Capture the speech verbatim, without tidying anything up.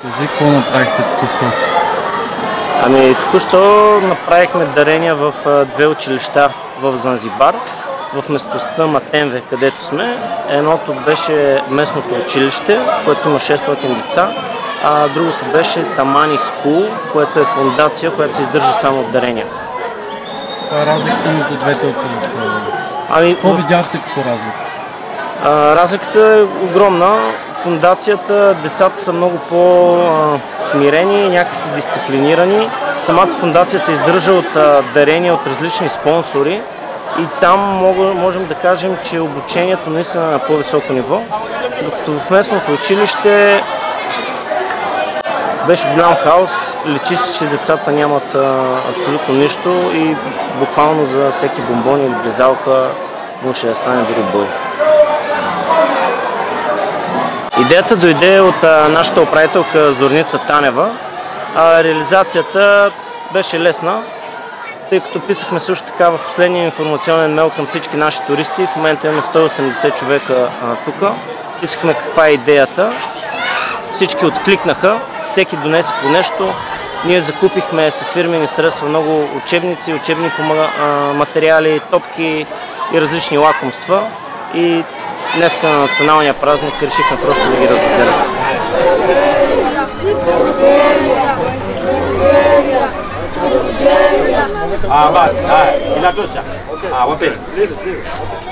Кажи, какво направихте току-що? Ами, току-що направихме дарения в две училища в Занзибар, в местността Матенве, където сме. Едното беше местното училище, в което има шестстотин деца, а другото беше Тамани Скул, което е фундация, която се издържа само от дарения. Това е разликата между двете училища. Ами, Какво в... видяхте като разлика? А, разликата е огромна. Фундацията, децата са много по-смирени, някакси дисциплинирани. Самата фундация се издържа от а, дарения от различни спонсори и там мога, можем да кажем, че обучението наистина е на по-високо ниво, докато в местното училище беше голям хаос, личи се, че децата нямат а, абсолютно нищо и буквално за всеки бомбон или близалка може да стане дори бой. Идеята дойде от а, нашата управителка Зорница Танева, а реализацията беше лесна, тъй като писахме също така в последния информационен мейл към всички наши туристи. В момента имаме сто и осемдесет човека тук. Писахме каква е идеята. Всички откликнаха, всеки донесе по нещо. Ние закупихме с фирмени средства много учебници, учебни материали, топки и различни лакомства. И днеска на националния празник решихме просто да ги разделим. Ah, vas, ah, y la cosa. Ah, va bene.